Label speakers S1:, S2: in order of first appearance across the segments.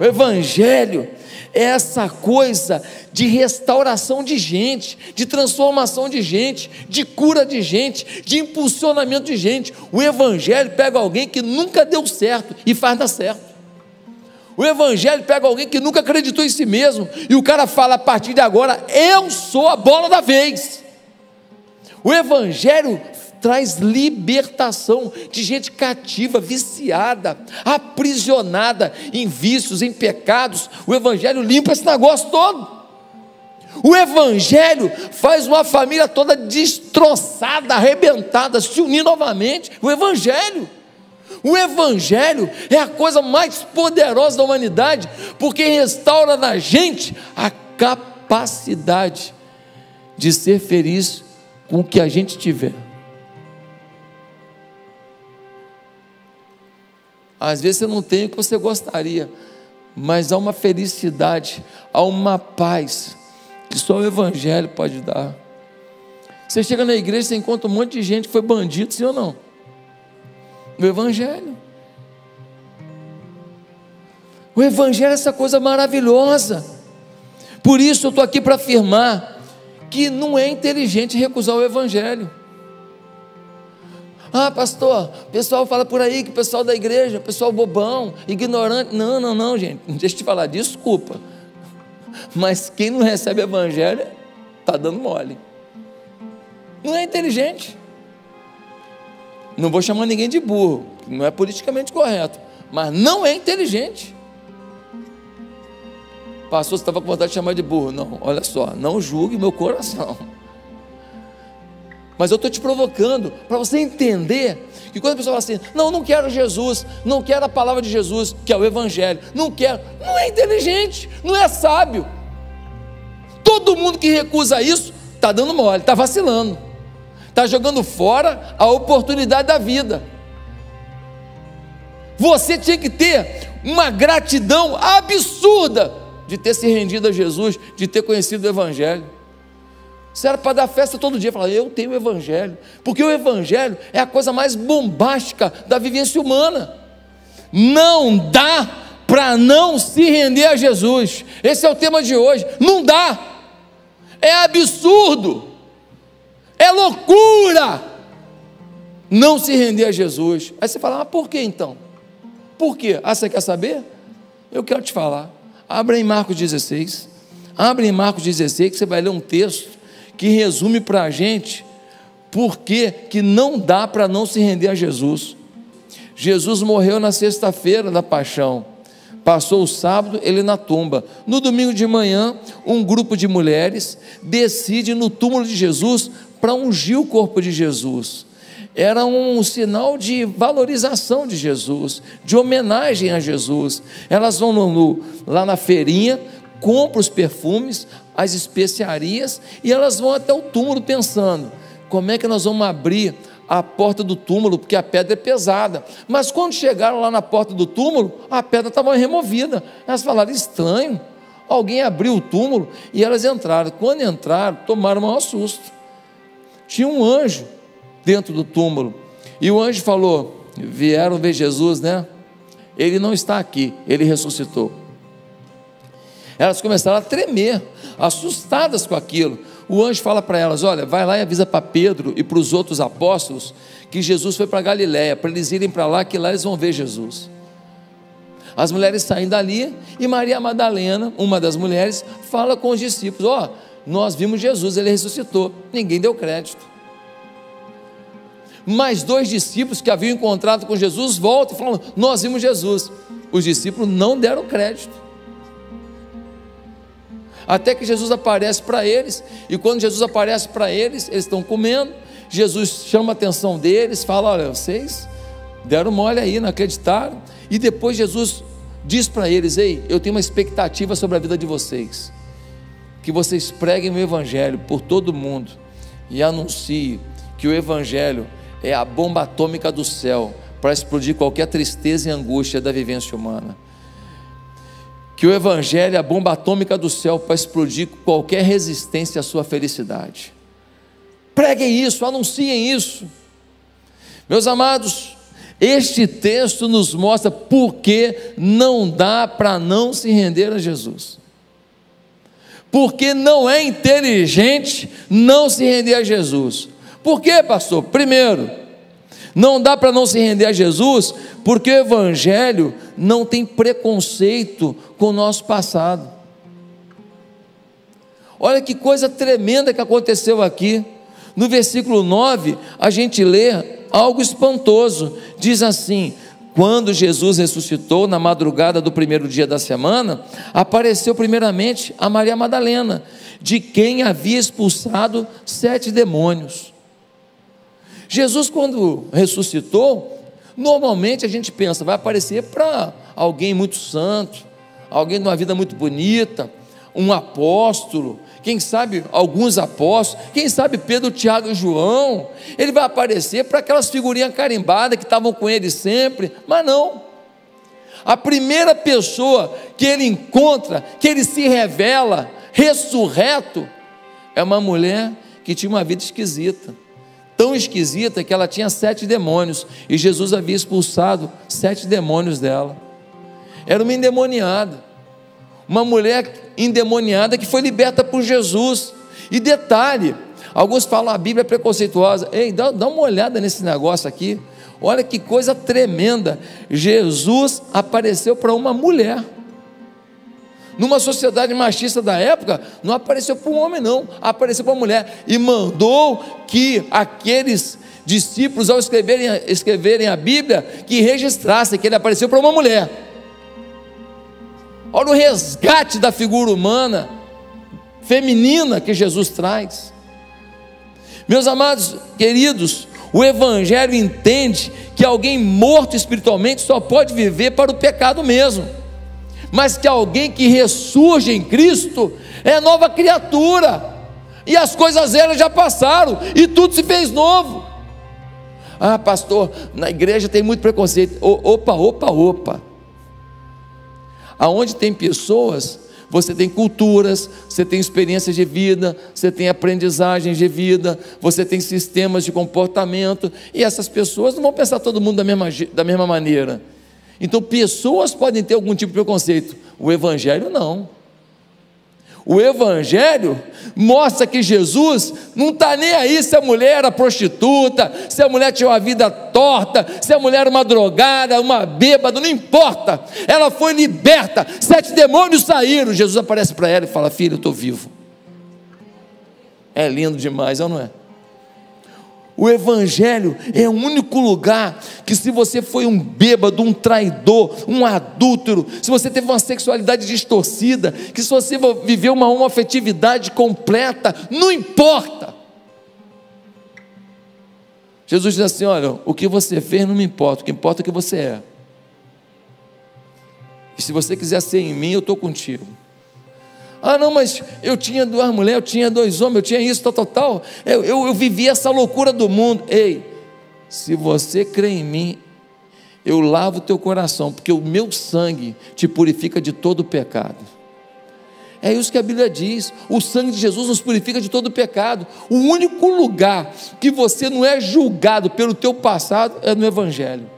S1: Evangelho é essa coisa de restauração de gente, de transformação de gente, de cura de gente, de impulsionamento de gente. O Evangelho pega alguém que nunca deu certo e faz dar certo. O Evangelho pega alguém que nunca acreditou em si mesmo e o cara fala: a partir de agora eu sou a bola da vez. O Evangelho traz libertação de gente cativa, viciada, aprisionada em vícios, em pecados. O Evangelho limpa esse negócio todo. O Evangelho faz uma família toda destroçada, arrebentada, se unir novamente. O Evangelho é a coisa mais poderosa da humanidade, porque restaura na gente a capacidade de ser feliz com o que a gente tiver. Às vezes você não tem o que você gostaria, mas há uma felicidade, há uma paz que só o Evangelho pode dar. Você chega na igreja, você encontra um monte de gente que foi bandido, sim ou não? O Evangelho é essa coisa maravilhosa. Por isso eu estou aqui para afirmar que não é inteligente recusar o Evangelho. Ah, pastor, o pessoal fala por aí que o pessoal da igreja, o pessoal bobão, ignorante. Não, gente, deixa eu te falar, desculpa, mas quem não recebe Evangelho está dando mole, não é inteligente. Não vou chamar ninguém de burro, não é politicamente correto, mas não é inteligente. Pastor, você estava com vontade de chamar de burro? Não, olha só, não julgue meu coração, mas eu estou te provocando para você entender que quando a pessoa fala assim: não quero Jesus, não quero a palavra de Jesus, que é o Evangelho, não é inteligente, não é sábio. Todo mundo que recusa isso está dando mole, está vacilando, está jogando fora a oportunidade da vida. Você tinha que ter uma gratidão absurda de ter se rendido a Jesus, de ter conhecido o Evangelho. Você era para dar festa todo dia, falar: eu tenho o Evangelho, porque o Evangelho é a coisa mais bombástica da vivência humana. Não dá para não se render a Jesus. Esse é o tema de hoje. Não dá, é absurdo, é loucura não se render a Jesus. Aí você fala: mas por que então? Por quê? Ah, você quer saber? Eu quero te falar. Abra em Marcos 16, que você vai ler um texto que resume para a gente por que não dá para não se render a Jesus. Jesus morreu na sexta-feira da paixão, passou o sábado ele na tumba. No domingo de manhã, um grupo de mulheres decide no túmulo de Jesus para ungir o corpo de Jesus. Era um sinal de valorização de Jesus, de homenagem a Jesus. Elas vão lá na feirinha, compram os perfumes, as especiarias, e elas vão até o túmulo pensando: como é que nós vamos abrir a porta do túmulo, porque a pedra é pesada. Mas quando chegaram lá na porta do túmulo, a pedra estava removida. Elas falaram: estranho, alguém abriu o túmulo, e elas entraram. Quando entraram, tomaram o maior susto. Tinha um anjo dentro do túmulo, e o anjo falou: vieram ver Jesus, né? Ele não está aqui, ele ressuscitou. Elas começaram a tremer, assustadas com aquilo. O anjo fala para elas: olha, vai lá e avisa para Pedro e para os outros apóstolos que Jesus foi para Galiléia, para eles irem para lá, que lá eles vão ver Jesus. As mulheres saem dali, e Maria Madalena, uma das mulheres, fala com os discípulos: ó, nós vimos Jesus, ele ressuscitou. Ninguém deu crédito. Mais 2 discípulos que haviam encontrado com Jesus voltam e falam: nós vimos Jesus. Os discípulos não deram crédito. Até que Jesus aparece para eles, e quando Jesus aparece para eles, eles estão comendo. Jesus chama a atenção deles, fala: olha, vocês deram mole aí, não acreditaram. E depois Jesus diz para eles: ei, eu tenho uma expectativa sobre a vida de vocês, que vocês preguem o Evangelho por todo mundo e anunciem que o Evangelho é a bomba atômica do céu para explodir qualquer tristeza e angústia da vivência humana. Que o Evangelho é a bomba atômica do céu para explodir qualquer resistência à sua felicidade. Preguem isso, anunciem isso. Meus amados, Este texto nos mostra por que não dá para não se render a Jesus. Porque não é inteligente não se render a Jesus. Por quê, pastor? Primeiro, não dá para não se render a Jesus, porque o Evangelho não tem preconceito com o nosso passado. Olha que coisa tremenda que aconteceu aqui. No versículo 9, a gente lê algo espantoso. Diz assim: quando Jesus ressuscitou na madrugada do primeiro dia da semana, apareceu primeiramente a Maria Madalena, de quem havia expulsado 7 demônios. Jesus, quando ressuscitou, normalmente a gente pensa, vai aparecer para alguém muito santo, alguém de uma vida muito bonita, um apóstolo, quem sabe alguns apóstolos, quem sabe Pedro, Tiago e João. Ele vai aparecer para aquelas figurinhas carimbadas que estavam com ele sempre, mas não. A primeira pessoa que ele encontra, que ele se revela ressurreto, é uma mulher que tinha uma vida esquisita, tão esquisita que ela tinha 7 demônios, e Jesus havia expulsado 7 demônios dela. Era uma endemoniada, uma mulher endemoniada que foi liberta por Jesus. E detalhe, alguns falam a Bíblia é preconceituosa. Ei, dá uma olhada nesse negócio aqui, olha que coisa tremenda. Jesus apareceu para uma mulher. Numa sociedade machista da época, não apareceu para um homem não, apareceu para uma mulher, e mandou que aqueles discípulos, ao escreverem a Bíblia, que registrassem que ele apareceu para uma mulher. Olha o resgate da figura humana, feminina, que Jesus traz. Meus amados queridos, o Evangelho entende que alguém morto espiritualmente só pode viver para o pecado mesmo, mas que alguém que ressurge em Cristo é nova criatura, e as coisas velhas já passaram, e tudo se fez novo. Ah, pastor, na igreja tem muito preconceito. Opa. Aonde tem pessoas, você tem culturas, você tem experiências de vida, você tem aprendizagens de vida, você tem sistemas de comportamento, e essas pessoas não vão pensar todo mundo da mesma maneira. Então pessoas podem ter algum tipo de preconceito, o Evangelho não. O Evangelho mostra que Jesus não está nem aí se a mulher era prostituta, se a mulher tinha uma vida torta, se a mulher era uma drogada, uma bêbada, não importa. Ela foi liberta, 7 demônios saíram. Jesus aparece para ela e fala: filha, eu estou vivo. É lindo demais, não é? O Evangelho é o único lugar que, se você foi um bêbado, um traidor, um adúltero, se você teve uma sexualidade distorcida, que se você viveu uma homoafetividade completa, não importa. Jesus diz assim: olha, o que você fez não me importa, o que importa é o que você é. E se você quiser ser em mim, eu estou contigo. Ah, não, mas eu tinha 2 mulheres, eu tinha 2 homens, eu tinha isso, tal. Eu vivi essa loucura do mundo. Ei, se você crê em mim, eu lavo o teu coração, porque o meu sangue te purifica de todo o pecado. É isso que a Bíblia diz. O sangue de Jesus nos purifica de todo o pecado. O único lugar que você não é julgado pelo teu passado é no Evangelho.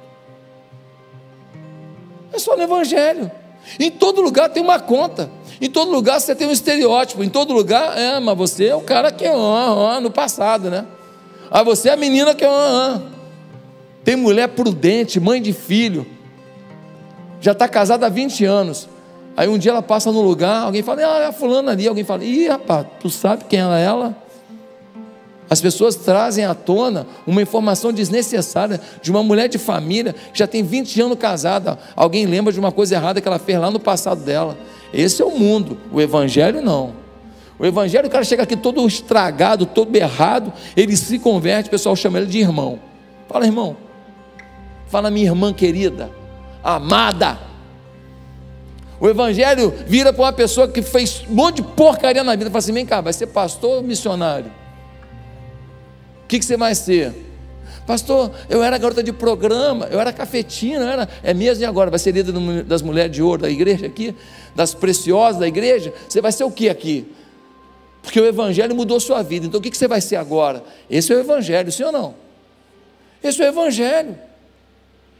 S1: É só no Evangelho. Em todo lugar tem uma conta. Em todo lugar você tem um estereótipo. Em todo lugar, mas você é o cara que é no passado, né? Ah, você é a menina que é Tem mulher prudente, mãe de filho, já está casada há 20 anos. Aí um dia ela passa no lugar, alguém fala: é a fulana ali. Alguém fala: ih, rapaz, tu sabe quem ela é? As pessoas trazem à tona uma informação desnecessária de uma mulher de família que já tem 20 anos casada. Alguém lembra de uma coisa errada que ela fez lá no passado dela. Esse é o mundo. O Evangelho não. O Evangelho, o cara chega aqui todo estragado, todo errado, ele se converte, o pessoal chama ele de irmão. Fala: irmão. Fala: minha irmã querida, amada. O Evangelho vira para uma pessoa que fez um monte de porcaria na vida e fala assim: vem cá, vai ser pastor ou missionário? O que você vai ser? Pastor, eu era garota de programa, eu era cafetina, é mesmo, e agora? Vai ser líder das mulheres de ouro da igreja aqui, das preciosas da igreja? Você vai ser o que aqui? Porque o Evangelho mudou sua vida. Então o que você vai ser agora? Esse é o Evangelho, sim ou não? Esse é o Evangelho.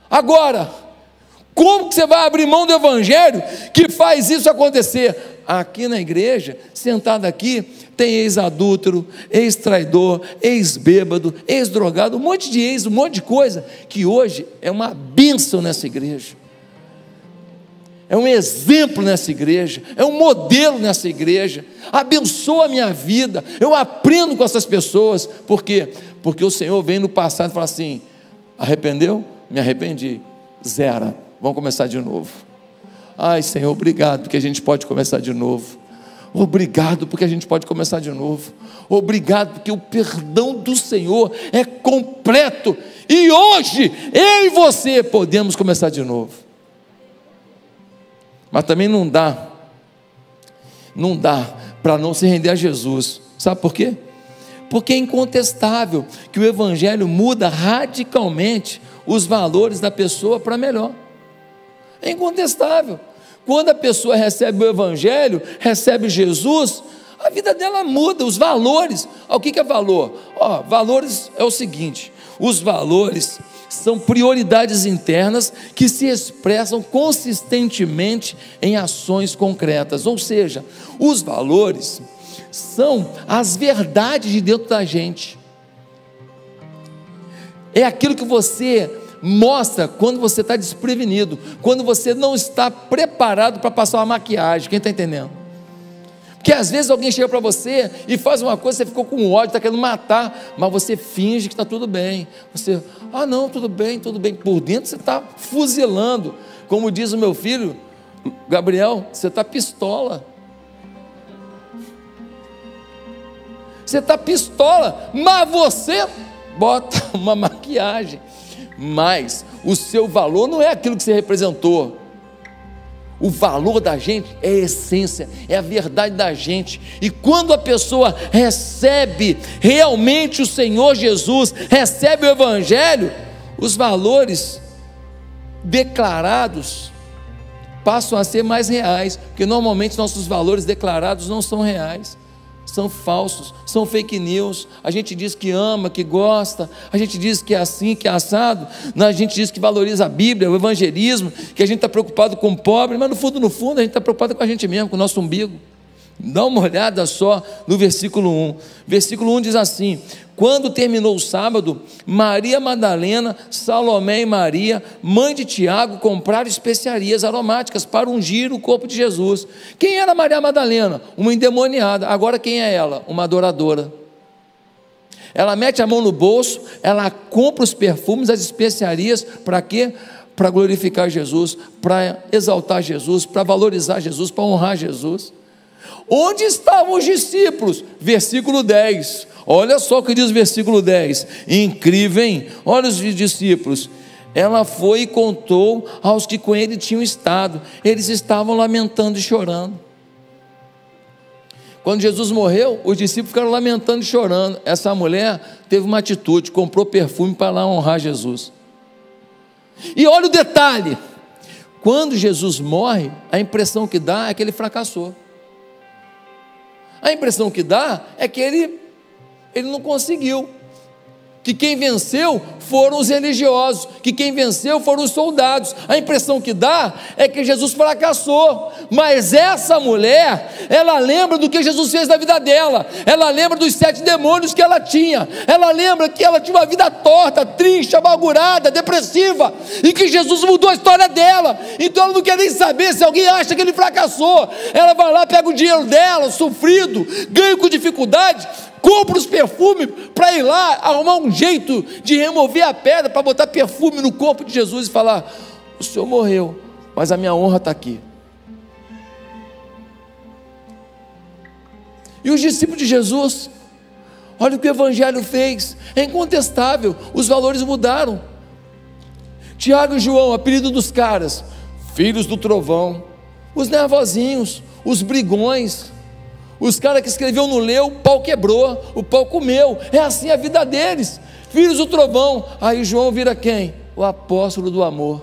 S1: Agora, como que você vai abrir mão do evangelho que faz isso acontecer? Aqui na igreja, sentado aqui, tem ex-adúltero, ex-traidor, ex-bêbado, ex-drogado, um monte de ex, um monte de coisa, que hoje é uma bênção nessa igreja, é um exemplo nessa igreja, é um modelo nessa igreja, abençoa a minha vida, eu aprendo com essas pessoas. Por quê? Porque o Senhor vem no passado e fala assim: arrependeu? Me arrependi, zera, vamos começar de novo. Ai, Senhor, obrigado porque a gente pode começar de novo. Obrigado porque a gente pode começar de novo. Obrigado porque o perdão do Senhor é completo, e hoje eu e você podemos começar de novo. Mas também não dá para não se render a Jesus. Sabe por quê? Porque é incontestável que o evangelho muda radicalmente os valores da pessoa para melhor. É incontestável. Quando a pessoa recebe o evangelho, recebe Jesus, a vida dela muda, os valores. O que é valor? Valores é o seguinte: os valores são prioridades internas que se expressam consistentemente em ações concretas. Ou seja, os valores são as verdades de dentro da gente. É aquilo que você mostra quando você está desprevenido, quando você não está preparado para passar uma maquiagem. Quem está entendendo? Porque às vezes alguém chega para você e faz uma coisa, você ficou com ódio, está querendo matar, mas você finge que está tudo bem. Você, não, tudo bem, por dentro você está fuzilando. Como diz o meu filho Gabriel, você está pistola. Você está pistola, mas você bota uma maquiagem. Mas o seu valor não é aquilo que você representou. O valor da gente é a essência, é a verdade da gente. E quando a pessoa recebe realmente o Senhor Jesus, recebe o evangelho, os valores declarados passam a ser mais reais, porque normalmente nossos valores declarados não são reais, são falsos, são fake news. A gente diz que ama, que gosta, a gente diz que é assim, que é assado, a gente diz que valoriza a Bíblia, o evangelismo, que a gente está preocupado com o pobre, mas no fundo, a gente está preocupado com a gente mesmo, com o nosso umbigo. Dá uma olhada só no versículo 1. Versículo 1 diz assim: quando terminou o sábado, Maria Madalena, Salomé e Maria, mãe de Tiago, compraram especiarias aromáticas para ungir o corpo de Jesus. Quem era Maria Madalena? Uma endemoniada. Agora quem é ela? Uma adoradora. Ela mete a mão no bolso, ela compra os perfumes, as especiarias, para quê? Para glorificar Jesus, para exaltar Jesus, para valorizar Jesus, para honrar Jesus. Onde estavam os discípulos? Versículo 10, olha só o que diz o versículo 10, incrível, hein? Olha os discípulos. Ela foi e contou aos que com ele tinham estado, eles estavam lamentando e chorando. Quando Jesus morreu, os discípulos ficaram lamentando e chorando. Essa mulher teve uma atitude, comprou perfume para lá honrar Jesus. E olha o detalhe, quando Jesus morre, a impressão que dá é que ele fracassou. A impressão que dá é que ele não conseguiu, que quem venceu foram os religiosos, que quem venceu foram os soldados. A impressão que dá é que Jesus fracassou, mas essa mulher, ela lembra do que Jesus fez na vida dela, ela lembra dos 7 demônios que ela tinha, ela lembra que ela tinha uma vida torta, triste, amargurada, depressiva, e que Jesus mudou a história dela. Então ela não quer nem saber se alguém acha que ele fracassou. Ela vai lá, pega o dinheiro dela, sofrido, ganha com dificuldade, compra os perfumes para ir lá arrumar um jeito de remover a pedra, para botar perfume no corpo de Jesus e falar: o Senhor morreu, mas a minha honra está aqui. E os discípulos de Jesus, olha o que o evangelho fez, é incontestável, os valores mudaram. Tiago e João, apelido dos caras, filhos do trovão, os nervosinhos, os brigões, os caras que escreviam no leu, o pau quebrou, o pau comeu. É assim a vida deles, filhos do trovão. Aí João vira quem? O apóstolo do amor.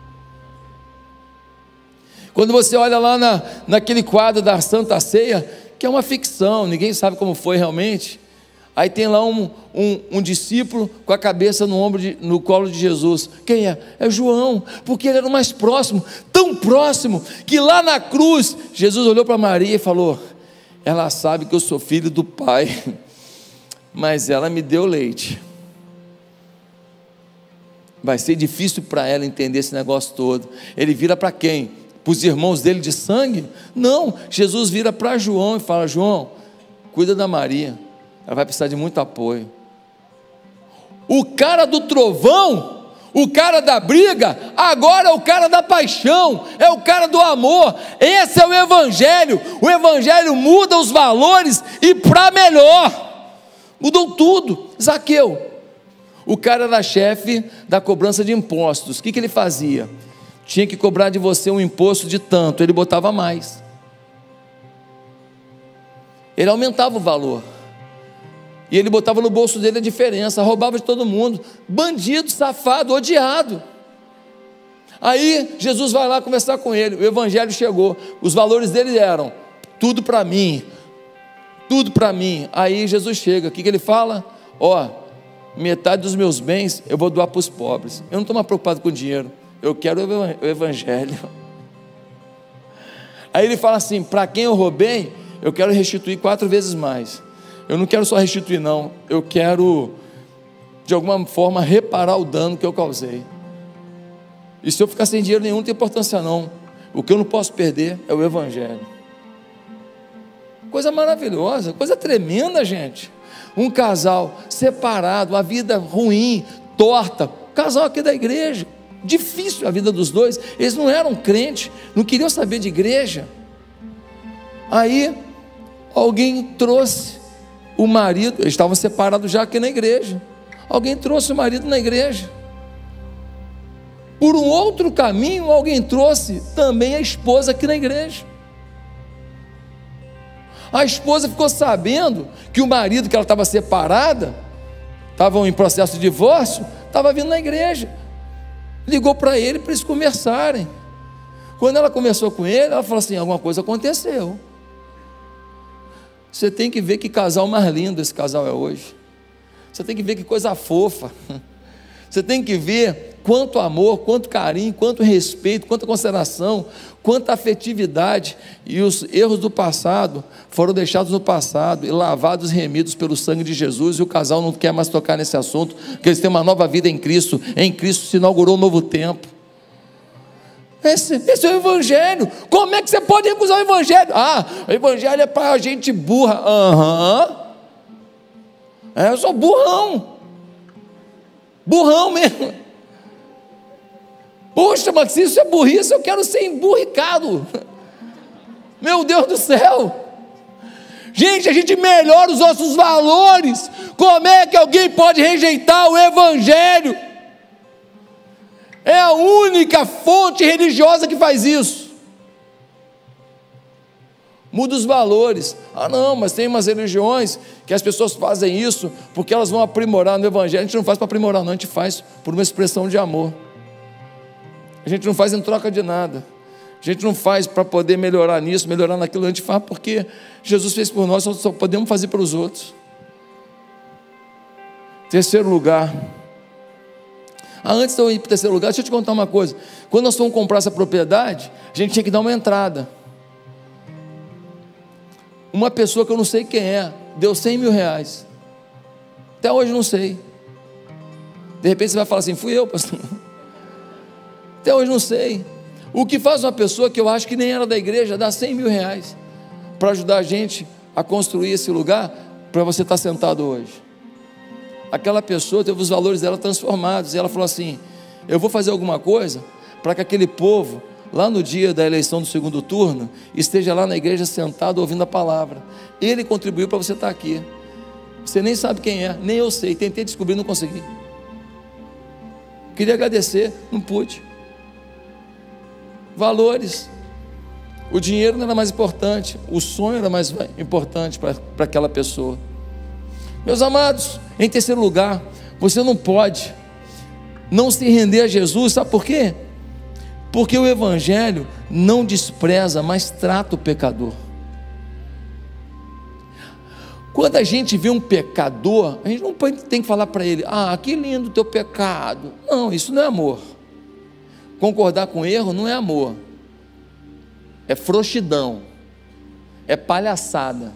S1: Quando você olha lá naquele quadro da Santa Ceia, que é uma ficção, ninguém sabe como foi realmente, Aí tem lá um discípulo com a cabeça no colo de Jesus. Quem é? É João, porque ele era o mais próximo, tão próximo, que lá na cruz, Jesus olhou para Maria e falou: ela sabe que eu sou filho do Pai, mas ela me deu leite. Vai ser difícil para ela entender esse negócio todo. Ele vira para quem? Para os irmãos dele de sangue? Não, Jesus vira para João e fala: João, cuida da Maria, ela vai precisar de muito apoio. O cara do trovão, o cara da briga, agora é o cara da paixão, é o cara do amor. Esse é o Evangelho. O Evangelho muda os valores e para melhor. Mudou tudo. Zaqueu, o cara era chefe da cobrança de impostos. O que ele fazia? Tinha que cobrar de você um imposto de tanto, ele botava mais. Ele aumentava o valor. E ele botava no bolso dele a diferença, roubava de todo mundo. Bandido, safado, odiado. Aí Jesus vai lá conversar com ele. O Evangelho chegou. Os valores dele eram: tudo para mim, tudo para mim. Aí Jesus chega, o que ele fala? Ó, metade dos meus bens eu vou doar para os pobres. Eu não estou mais preocupado com o dinheiro, eu quero o Evangelho. Aí ele fala assim: para quem eu roubei, eu quero restituir 4 vezes mais. Eu não quero só restituir não, eu quero de alguma forma reparar o dano que eu causei. E se eu ficar sem dinheiro nenhum, não tem importância não. O que eu não posso perder é o Evangelho. Coisa maravilhosa, coisa tremenda, gente. Um casal separado, a vida ruim, torta, casal aqui da igreja, difícil a vida dos dois. Eles não eram crentes, não queriam saber de igreja. Aí alguém trouxe o marido, eles estavam separados já aqui na igreja. Alguém trouxe o marido na igreja. Por um outro caminho, alguém trouxe também a esposa aqui na igreja. A esposa ficou sabendo que o marido, que ela estava separada, estavam em processo de divórcio, estava vindo na igreja. Ligou para ele para eles conversarem. Quando ela conversou com ele, ela falou assim: alguma coisa aconteceu. Você tem que ver que casal mais lindo esse casal é hoje. Você tem que ver que coisa fofa. Você tem que ver quanto amor, quanto carinho, quanto respeito, quanta consideração, quanta afetividade. E os erros do passado foram deixados no passado e lavados e remidos pelo sangue de Jesus. E o casal não quer mais tocar nesse assunto, porque eles têm uma nova vida em Cristo. Em Cristo se inaugurou um novo tempo. Esse é o Evangelho. Como é que você pode recusar o Evangelho? Ah, o Evangelho é para gente burra. Eu sou burrão mesmo. Poxa, mas se isso é burrice, eu quero ser emburricado. Meu Deus do céu. Gente, a gente melhora os nossos valores. Como é que alguém pode rejeitar o Evangelho? É a única fonte religiosa que faz isso. Muda os valores. Ah não, mas tem umas religiões que as pessoas fazem isso porque elas vão aprimorar no Evangelho. A gente não faz para aprimorar não, a gente faz por uma expressão de amor. A gente não faz em troca de nada. A gente não faz para poder melhorar nisso, melhorar naquilo. A gente faz porque Jesus fez por nós, só podemos fazer para os outros. Terceiro lugar. Antes de eu ir para o terceiro lugar, deixa eu te contar uma coisa. Quando nós fomos comprar essa propriedade, a gente tinha que dar uma entrada. Uma pessoa que eu não sei quem é, deu R$100 mil. Até hoje não sei. De repente você vai falar assim: fui eu, pastor. Até hoje não sei. O que faz uma pessoa que eu acho que nem era da igreja dar R$100 mil para ajudar a gente a construir esse lugar para você estar sentado hoje? Aquela pessoa teve os valores dela transformados, e ela falou assim: eu vou fazer alguma coisa para que aquele povo, lá no dia da eleição do segundo turno, esteja lá na igreja sentado ouvindo a palavra. Ele contribuiu para você estar aqui. Você nem sabe quem é, nem eu sei, tentei descobrir, não consegui. Queria agradecer, não pude. Valores. O dinheiro não era mais importante, o sonho era mais importante para aquela pessoa. Meus amados, em terceiro lugar, você não pode não se render a Jesus, sabe por quê? Porque o Evangelho não despreza, mas trata o pecador. Quando a gente vê um pecador, a gente não tem que falar para ele: ah, que lindo o teu pecado. Não, isso não é amor. Concordar com erro não é amor, é frouxidão, é palhaçada.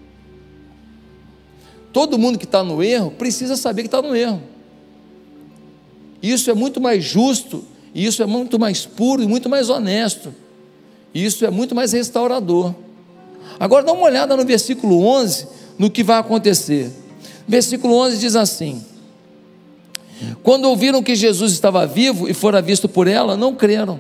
S1: Todo mundo que está no erro precisa saber que está no erro. Isso é muito mais justo, isso é muito mais puro e muito mais honesto, isso é muito mais restaurador. Agora dá uma olhada no versículo 11, no que vai acontecer. Versículo 11 diz assim: quando ouviram que Jesus estava vivo e fora visto por ela, não creram.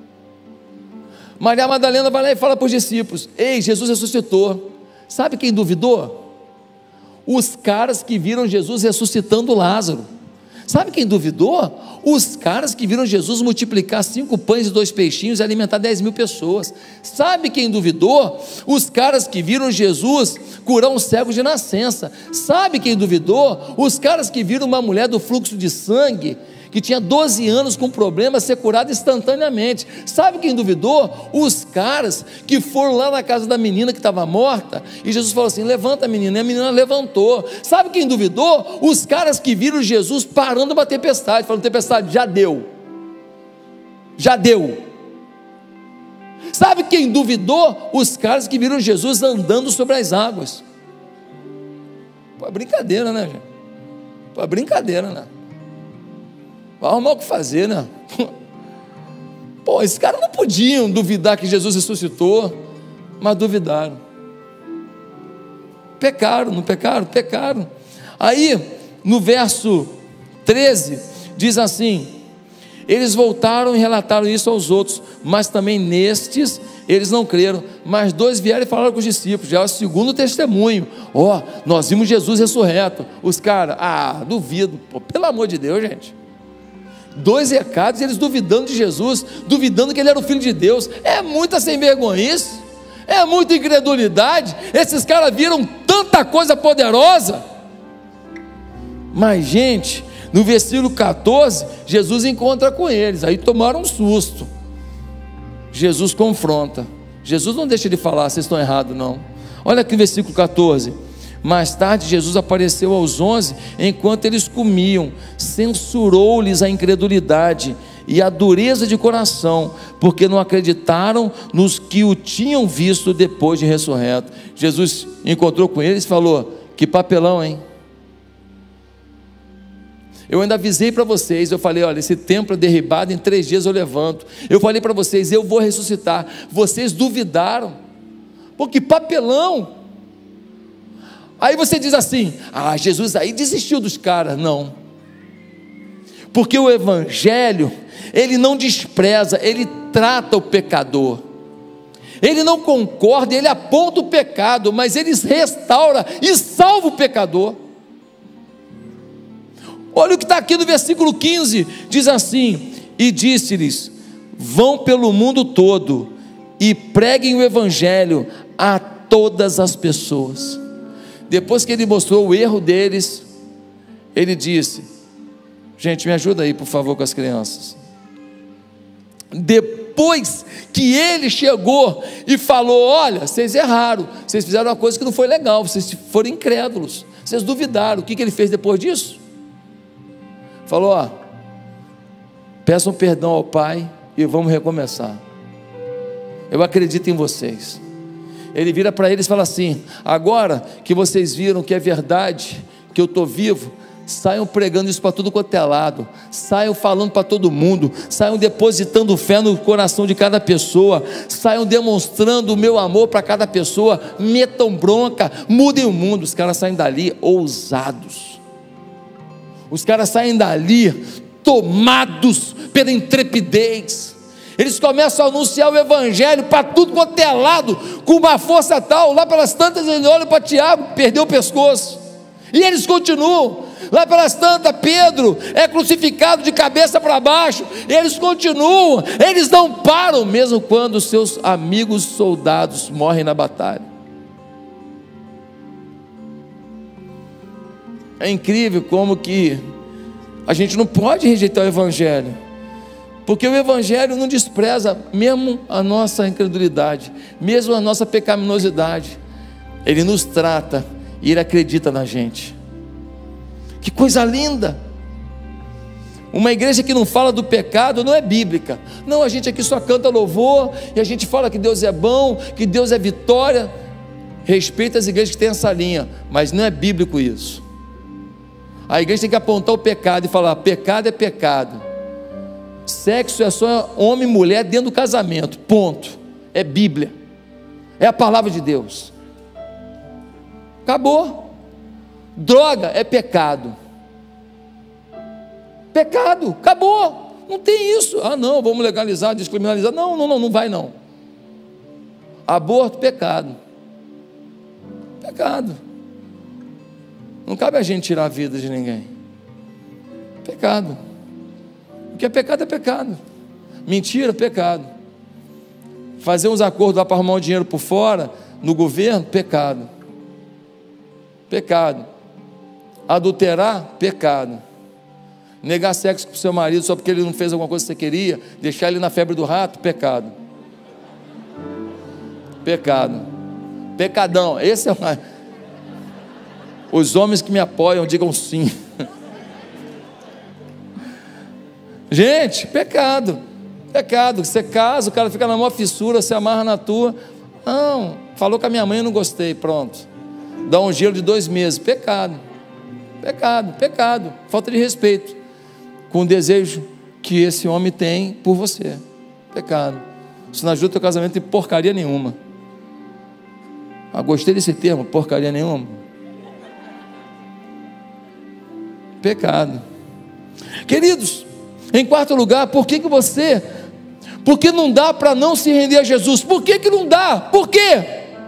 S1: Maria Madalena vai lá e fala para os discípulos: ei, Jesus ressuscitou. Sabe quem duvidou? Os caras que viram Jesus ressuscitando Lázaro. Sabe quem duvidou? Os caras que viram Jesus multiplicar 5 pães e 2 peixinhos e alimentar 10.000 pessoas. Sabe quem duvidou? Os caras que viram Jesus curar um cego de nascença. Sabe quem duvidou? Os caras que viram uma mulher do fluxo de sangue, que tinha 12 anos com problema, ser curada instantaneamente. Sabe quem duvidou? Os caras que foram lá na casa da menina que estava morta, e Jesus falou assim: levanta, menina, e a menina levantou. Sabe quem duvidou? Os caras que viram Jesus parando uma tempestade, falando: tempestade, já deu, já deu. Sabe quem duvidou? Os caras que viram Jesus andando sobre as águas. Pô, é brincadeira, né, gente? Pô, é brincadeira, né? Vai arrumar o que fazer, né? Pô, esses caras não podiam duvidar que Jesus ressuscitou, mas duvidaram. Pecaram, não pecaram? Pecaram. Aí, no verso 13, diz assim: eles voltaram e relataram isso aos outros, mas também nestes eles não creram. Mas 2 vieram e falaram com os discípulos, já é o segundo testemunho: ó, nós vimos Jesus ressurreto. Os caras: ah, duvido. Pô, pelo amor de Deus, gente. 2 recados, eles duvidando de Jesus, duvidando que ele era o Filho de Deus. É muita sem vergonhice, é muita incredulidade. Esses caras viram tanta coisa poderosa. Mas, gente, no versículo 14, Jesus encontra com eles, aí tomaram um susto. Jesus confronta, Jesus não deixa de falar: vocês estão errados não. Olha aqui o versículo 14: mais tarde Jesus apareceu aos 11, enquanto eles comiam, censurou-lhes a incredulidade e a dureza de coração, porque não acreditaram nos que o tinham visto depois de ressurreto. Jesus encontrou com eles e falou: que papelão, hein? Eu ainda avisei para vocês, eu falei: olha, esse templo é derribado, em 3 dias eu levanto. Eu falei para vocês: eu vou ressuscitar. Vocês duvidaram. Pô, que papelão. Aí você diz assim: ah, Jesus aí desistiu dos caras. Não, porque o Evangelho, ele não despreza, ele trata o pecador. Ele não concorda, ele aponta o pecado, mas ele restaura e salva o pecador. Olha o que está aqui no versículo 15, diz assim: e disse-lhes: vão pelo mundo todo e preguem o Evangelho a todas as pessoas. Depois que ele mostrou o erro deles, ele disse: gente, me ajuda aí por favor com as crianças. Depois que ele chegou e falou: olha, vocês erraram, vocês fizeram uma coisa que não foi legal, vocês foram incrédulos, vocês duvidaram. O que ele fez depois disso? Falou: ó, peçam perdão ao Pai e vamos recomeçar. Eu acredito em vocês. Ele vira para eles e fala assim: agora que vocês viram que é verdade, que eu estou vivo, saiam pregando isso para tudo quanto é lado, saiam falando para todo mundo, saiam depositando fé no coração de cada pessoa, saiam demonstrando o meu amor para cada pessoa, metam bronca, mudem o mundo. Os caras saem dali ousados, os caras saem dali tomados pela intrepidez. Eles começam a anunciar o Evangelho para tudo quanto é lado, com uma força tal. Lá pelas tantas ele olha para Tiago, perdeu o pescoço, e eles continuam. Lá pelas tantas Pedro é crucificado de cabeça para baixo, eles continuam, eles não param, mesmo quando seus amigos soldados morrem na batalha. É incrível como que a gente não pode rejeitar o Evangelho, porque o Evangelho não despreza mesmo a nossa incredulidade, mesmo a nossa pecaminosidade. Ele nos trata e Ele acredita na gente. Que coisa linda! Uma igreja que não fala do pecado não é bíblica. Não, a gente aqui só canta louvor, e a gente fala que Deus é bom, que Deus é vitória. Respeita as igrejas que têm essa linha, mas não é bíblico isso. A igreja tem que apontar o pecado e falar: pecado é pecado, sexo é só homem e mulher dentro do casamento, ponto. É Bíblia, é a palavra de Deus. Acabou. Droga é pecado. Pecado, acabou. Não tem isso. Ah, não, vamos legalizar, descriminalizar. Não, não vai não. Aborto, pecado. Pecado. Não cabe a gente tirar a vida de ninguém. Pecado. O que é pecado é pecado. Mentira, pecado. Fazer uns acordos lá para arrumar um dinheiro por fora, no governo, pecado. Pecado. Adulterar, pecado. Negar sexo para o seu marido só porque ele não fez alguma coisa que você queria, deixar ele na febre do rato, pecado. Pecado. Pecadão. Esse é uma... Os homens que me apoiam digam sim. Gente, pecado. Pecado. Você casa, o cara fica na maior fissura, se amarra na tua. Não, falou com a minha mãe, eu não gostei, pronto. Dá um gelo de 2 meses. Pecado. Pecado, pecado. Falta de respeito com o desejo que esse homem tem por você. Pecado. Isso não ajuda o teu casamento em porcaria nenhuma. Ah, gostei desse termo, porcaria nenhuma. Pecado. Queridos, em quarto lugar, por que não dá para não se render a Jesus? Por que não dá? Por quê?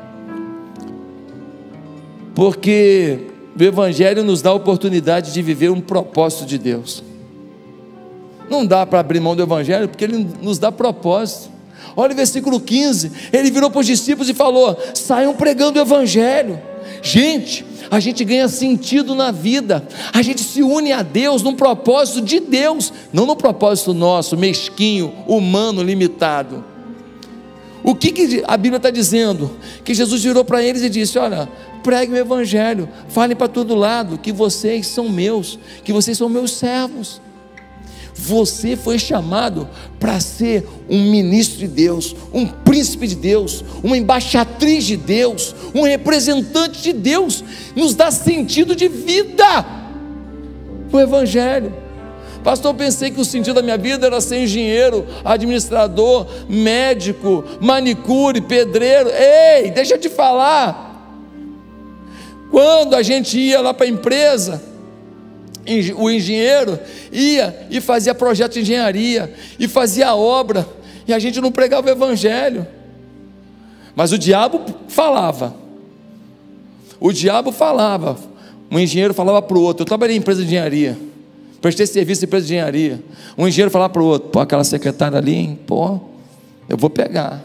S1: Porque o Evangelho nos dá a oportunidade de viver um propósito de Deus. Não dá para abrir mão do Evangelho, porque Ele nos dá propósito. Olha o versículo 15, Ele virou para os discípulos e falou: saiam pregando o Evangelho. Gente, a gente ganha sentido na vida, a gente se une a Deus num propósito de Deus, não no propósito nosso, mesquinho, humano, limitado. O que a Bíblia está dizendo? Que Jesus virou para eles e disse: olha, preguem o Evangelho, falem para todo lado que vocês são meus, que vocês são meus servos. Você foi chamado para ser um ministro de Deus, um príncipe de Deus, uma embaixatriz de Deus, um representante de Deus. Nos dá sentido de vida o Evangelho. Pastor, eu pensei que o sentido da minha vida era ser engenheiro, administrador, médico, manicure, pedreiro. Ei, deixa eu te falar. Quando a gente ia lá para a empresa, o engenheiro ia e fazia projeto de engenharia e fazia obra, e a gente não pregava o Evangelho, mas o diabo falava. O engenheiro falava para o outro. Eu trabalhei em empresa de engenharia, prestei serviço em empresa de engenharia. Um engenheiro falava para o outro: pô, aquela secretária ali, hein? Pô, eu vou pegar.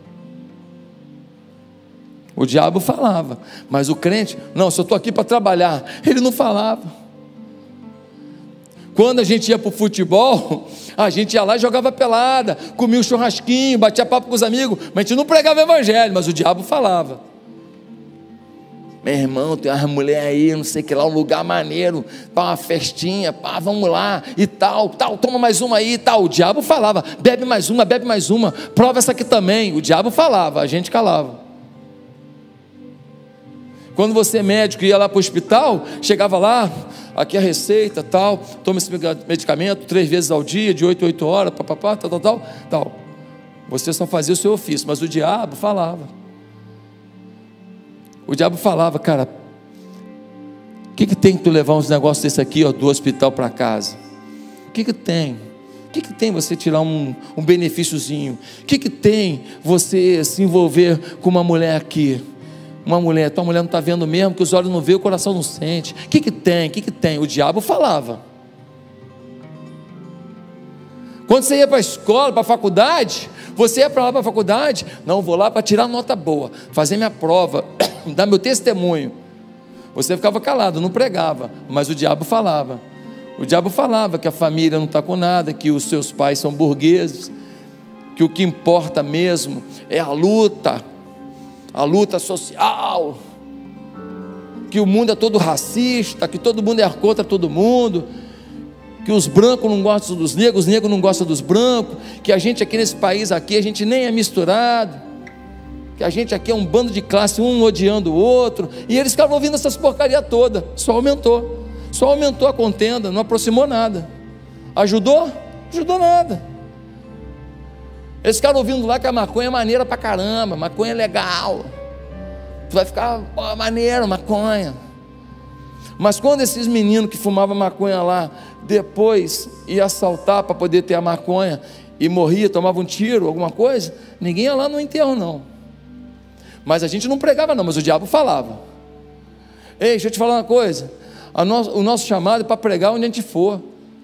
S1: O diabo falava, mas o crente: não, se eu estou aqui para trabalhar. Ele não falava. Quando a gente ia para o futebol, a gente ia lá e jogava pelada, comia um churrasquinho, batia papo com os amigos, mas a gente não pregava o Evangelho, mas o diabo falava: meu irmão, tem uma mulher aí, não sei que lá, um lugar maneiro, para uma festinha, pá, vamos lá, e tal, toma mais uma aí, tal. O diabo falava: bebe mais uma, prova essa aqui também. O diabo falava, a gente calava. Quando você é médico ia lá para o hospital, chegava lá: aqui a receita, tal, toma esse medicamento 3 vezes ao dia, de 8 a 8 horas, tal. Você só fazia o seu ofício, mas o diabo falava. O diabo falava: cara, o que tem que tu levar uns negócios desse aqui, ó, do hospital para casa? O que tem? O que tem você tirar um benefíciozinho? O que tem você se envolver com uma mulher aqui? Tua mulher não está vendo mesmo, que os olhos não veem, o coração não sente. O que tem? O diabo falava. Quando você ia para a escola, para a faculdade, você ia para lá para a faculdade: não, vou lá para tirar nota boa, fazer minha prova, dar meu testemunho. Você ficava calado, não pregava, mas o diabo falava. O diabo falava que a família não está com nada, que os seus pais são burgueses, que o que importa mesmo é a luta social. que o mundo é todo racista, que todo mundo é contra todo mundo, que os brancos não gostam dos negros, os negros não gostam dos brancos, que a gente aqui nesse país aqui, a gente nem é misturado, que a gente aqui é um bando de classe, um odiando o outro, e eles ficavam ouvindo essas porcarias todas. Só aumentou a contenda, não aproximou nada. Ajudou? Ajudou nada. Eles ficaram ouvindo lá que a maconha é maneira pra caramba, maconha é legal, tu vai ficar, ó, maneiro, maconha. Mas quando esses meninos que fumavam maconha lá, depois ia assaltar para poder ter a maconha, e morria, tomava um tiro, alguma coisa, ninguém ia lá no enterro não. Mas a gente não pregava não, mas o diabo falava. Ei, deixa eu te falar uma coisa, o nosso chamado é para pregar onde a gente for.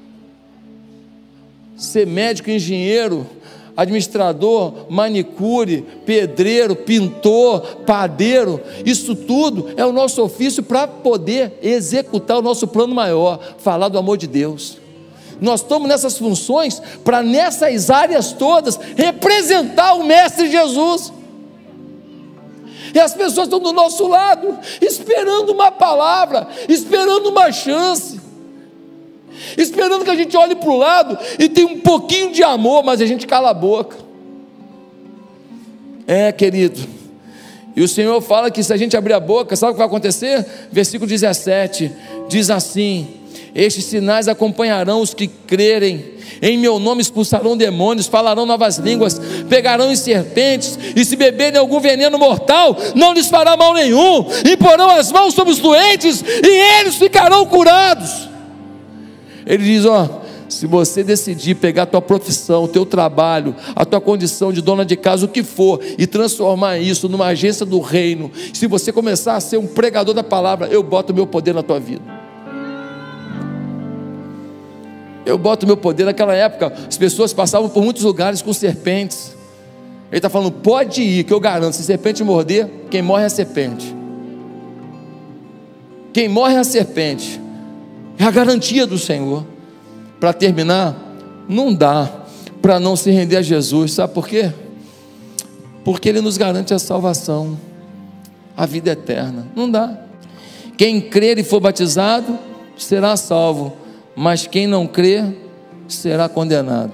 S1: Ser médico, engenheiro, administrador, manicure, pedreiro, pintor, padeiro, isso tudo é o nosso ofício para poder executar o nosso plano maior, falar do amor de Deus. Nós estamos nessas funções para nessas áreas todas representar o Mestre Jesus. E as pessoas estão do nosso lado, esperando uma palavra, esperando uma chance, esperando que a gente olhe para o lado e tenha um pouquinho de amor, mas a gente cala a boca. Querido, e o Senhor fala que se a gente abrir a boca, sabe o que vai acontecer? Versículo 17, diz assim: estes sinais acompanharão os que crerem, em meu nome expulsarão demônios, falarão novas línguas, pegarão em serpentes, e se beberem algum veneno mortal, não lhes fará mal nenhum, imporão as mãos sobre os doentes, e eles ficarão curados. Ele diz, se você decidir pegar a tua profissão, o teu trabalho, a tua condição de dona de casa, o que for, e transformar isso numa agência do reino, se você começar a ser um pregador da palavra, eu boto o meu poder na tua vida. Eu boto o meu poder. Naquela época, as pessoas passavam por muitos lugares com serpentes. Ele está falando, pode ir, que eu garanto, se serpente morder, quem morre é a serpente. Quem morre é a serpente. É a garantia do Senhor. Para terminar, não dá para não se render a Jesus. Sabe por quê? Porque Ele nos garante a salvação, a vida eterna. Não dá. Quem crer e for batizado será salvo, mas quem não crer será condenado.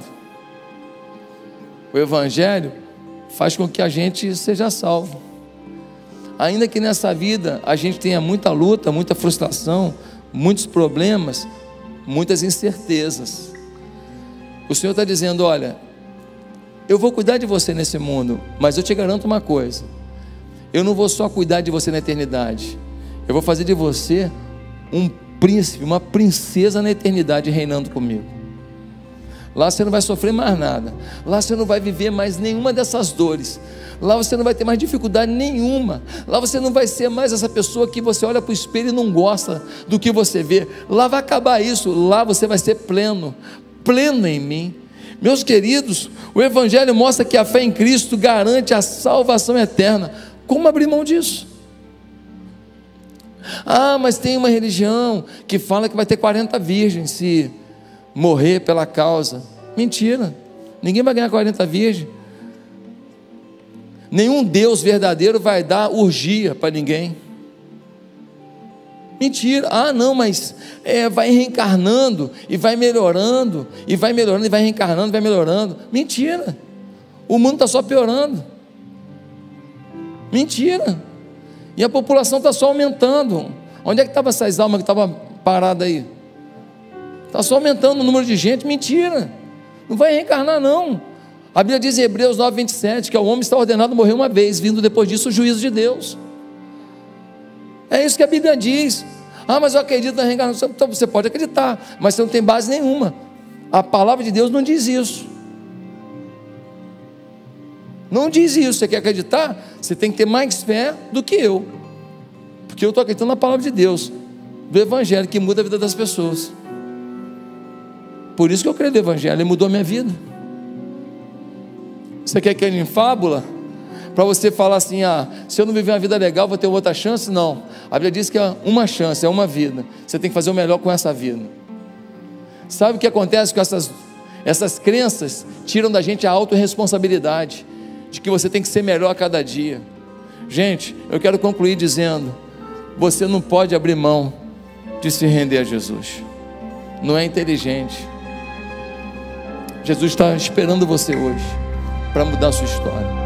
S1: O Evangelho faz com que a gente seja salvo, ainda que nessa vida a gente tenha muita luta, muita frustração, muitos problemas, muitas incertezas. O Senhor está dizendo, olha, eu vou cuidar de você nesse mundo, mas eu te garanto uma coisa, eu não vou só cuidar de você na eternidade, eu vou fazer de você um príncipe, uma princesa na eternidade reinando comigo. Lá você não vai sofrer mais nada, lá você não vai viver mais nenhuma dessas dores, lá você não vai ter mais dificuldade nenhuma, lá você não vai ser mais essa pessoa que você olha para o espelho e não gosta do que você vê, lá vai acabar isso, lá você vai ser pleno em mim. Meus queridos, o Evangelho mostra que a fé em Cristo garante a salvação eterna. Como abrir mão disso? Mas tem uma religião que fala que vai ter 40 virgens se morrer pela causa. Mentira, ninguém vai ganhar 40 virgens. Nenhum Deus verdadeiro vai dar orgia para ninguém. Mentira. Não, mas vai reencarnando e vai melhorando, e vai melhorando, e vai reencarnando, e vai melhorando. Mentira, o mundo está só piorando. Mentira. E a população está só aumentando. Onde é que estavam essas almas que estavam paradas aí? Está só aumentando o número de gente. Mentira, não vai reencarnar não. A Bíblia diz em Hebreus 9:27 que o homem está ordenado a morrer uma vez, vindo depois disso o juízo de Deus. É isso que a Bíblia diz. Mas eu acredito na reencarnação. Então você pode acreditar, mas você não tem base nenhuma. A palavra de Deus não diz isso. Não diz isso. Você quer acreditar? Você tem que ter mais fé do que eu, porque eu estou acreditando na palavra de Deus, do Evangelho, que muda a vida das pessoas. Por isso que eu creio no Evangelho, ele mudou a minha vida. Você quer cair em fábula? Para você falar assim, se eu não viver uma vida legal, vou ter outra chance? Não, a Bíblia diz que é uma chance, é uma vida. Você tem que fazer o melhor com essa vida. Sabe o que acontece com essas crenças? Tiram da gente a autorresponsabilidade de que você tem que ser melhor a cada dia. Gente, eu quero concluir dizendo, você não pode abrir mão de se render a Jesus. Não é inteligente. Jesus está esperando você hoje para mudar a sua história.